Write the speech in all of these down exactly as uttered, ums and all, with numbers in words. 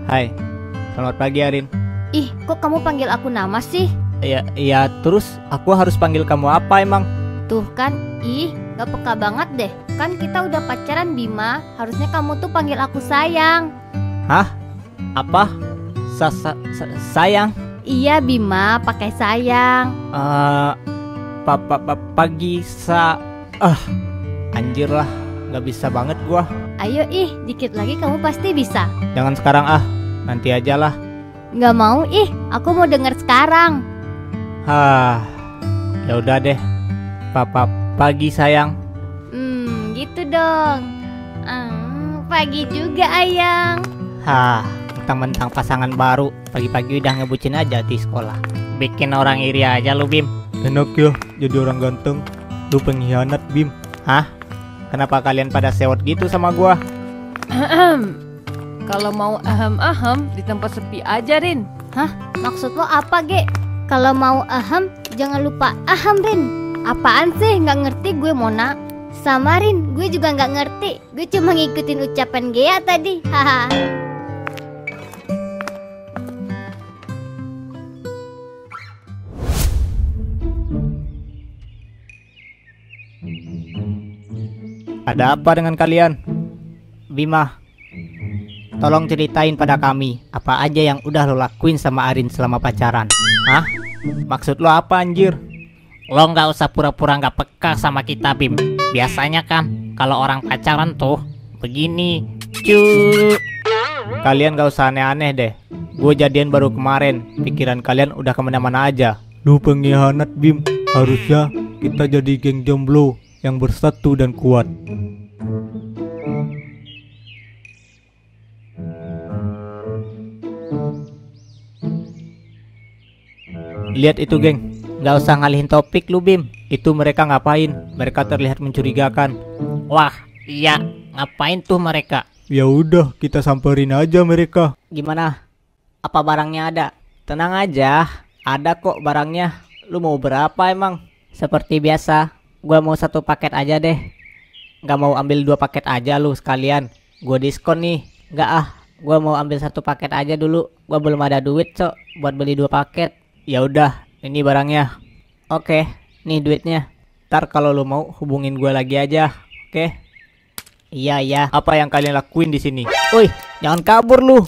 Hai, selamat pagi Arin. Ih, kok kamu panggil aku nama sih? Iya, iya, terus aku harus panggil kamu apa emang? Tuh kan, ih, gak peka banget deh. Kan kita udah pacaran Bima, harusnya kamu tuh panggil aku sayang. Hah? Apa? Sa -sa -sa sayang? Iya Bima, pakai sayang. Eh, pa -pa -pa pagi sa... Ah, anjir lah, gak bisa banget gua. Ayo ih, dikit lagi kamu pasti bisa. Jangan sekarang ah, nanti aja lah. Gak mau ih, aku mau denger sekarang. Hah, ya udah deh. Papa pagi sayang. Hmm, gitu dong. Hmm, pagi juga ayang. Hah, mentang-mentang pasangan baru, pagi-pagi udah ngebucin aja di sekolah. Bikin orang iri aja lu, Bim. Enak ya jadi orang ganteng. Lu pengkhianat, Bim. Hah? Kenapa kalian pada sewot gitu sama gua? Kalau mau ahem-ahem di tempat sepi aja, Rin. Hah? Maksud lo apa, Ge? Kalau mau ahem, jangan lupa aham, Rin. Apaan sih? Nggak ngerti gue, Mona. Sama Rin, gue juga nggak ngerti. Gue cuma ngikutin ucapan Gea tadi. Haha. Ada apa dengan kalian? Bima, tolong ceritain pada kami apa aja yang udah lo lakuin sama Arin selama pacaran. Hah? Maksud lo apa anjir? Lo nggak usah pura-pura nggak peka sama kita, Bim. Biasanya kan kalau orang pacaran tuh begini, cu. Kalian gak usah aneh-aneh deh. Gue jadian baru kemarin, pikiran kalian udah kemana-mana aja. Lu pengkhianat, Bim. Harusnya kita jadi geng jomblo yang bersatu dan kuat. Lihat itu geng, nggak usah ngalihin topik lu Bim. Itu mereka ngapain? Mereka terlihat mencurigakan. Wah, iya, ngapain tuh mereka? Ya udah, kita samperin aja mereka. Gimana? Apa barangnya ada? Tenang aja, ada kok barangnya. Lu mau berapa emang? Seperti biasa, gua mau satu paket aja deh. Nggak mau ambil dua paket aja lu sekalian. Gua diskon nih. Nggak ah, gua mau ambil satu paket aja dulu. Gua belum ada duit cok buat beli dua paket. Ya udah, ini barangnya. Oke, nih duitnya. Ntar kalau lu mau hubungin gue lagi aja. Oke? Iya iya. Apa yang kalian lakuin di sini? Woi, jangan kabur lu.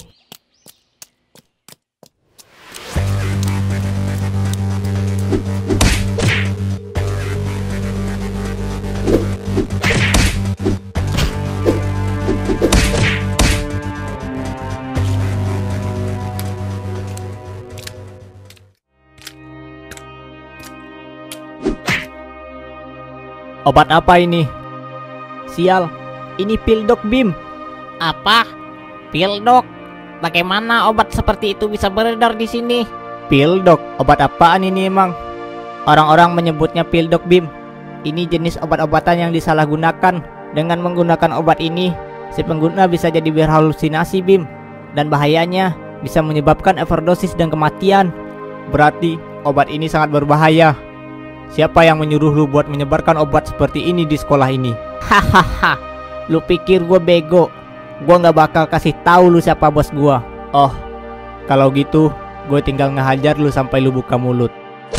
Obat apa ini? Sial, ini pil dok Bim. Apa? Pil dok? Bagaimana obat seperti itu bisa beredar di sini? Pil dok, obat apaan ini emang? Orang-orang menyebutnya pil dok Bim. Ini jenis obat-obatan yang disalahgunakan. Dengan menggunakan obat ini, si pengguna bisa jadi berhalusinasi Bim. Dan bahayanya bisa menyebabkan overdosis dan kematian. Berarti obat ini sangat berbahaya. Siapa yang menyuruh lu buat menyebarkan obat seperti ini di sekolah ini? Hahaha, lu pikir gue bego? Gue gak bakal kasih tahu lu siapa bos gue. Oh, kalau gitu gue tinggal ngehajar lu sampai lu buka mulut.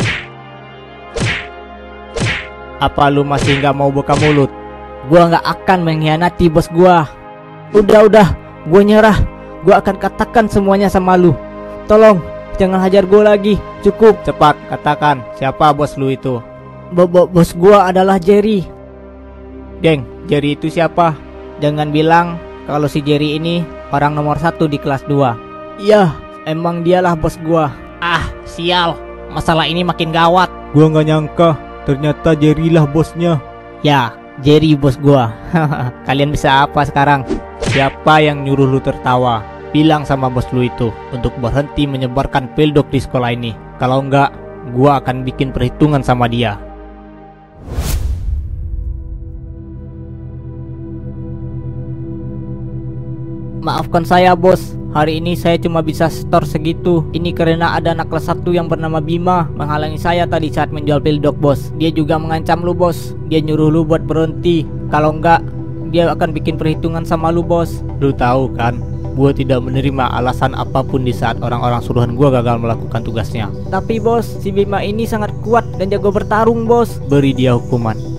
Apa lu masih gak mau buka mulut? Gue gak akan mengkhianati bos gue. Udah-udah, gue nyerah. Gue akan katakan semuanya sama lu. Tolong, jangan hajar gue lagi. Cukup, cepat katakan siapa bos lu itu. Bo -bo Bos gue adalah Jerry. Geng, Jerry itu siapa? Jangan bilang kalau si Jerry ini orang nomor satu di kelas dua. Iya, emang dialah bos gue. Ah, sial, masalah ini makin gawat. Gua nggak nyangka ternyata Jerry lah bosnya. Ya, Jerry bos gue. Kalian bisa apa sekarang? Siapa yang nyuruh lu tertawa? Bilang sama bos lu itu untuk berhenti menyebarkan pildok di sekolah ini. Kalau enggak, gua akan bikin perhitungan sama dia. Maafkan saya bos, hari ini saya cuma bisa setor segitu. Ini karena ada anak kelas satu yang bernama Bima menghalangi saya tadi saat menjual pildok bos. Dia juga mengancam lu bos. Dia nyuruh lu buat berhenti. Kalau enggak, dia akan bikin perhitungan sama lu, bos. Lu tahu kan, gua tidak menerima alasan apapun di saat orang-orang suruhan gua gagal melakukan tugasnya. Tapi bos, si Bima ini sangat kuat dan jago bertarung, bos. Beri dia hukuman.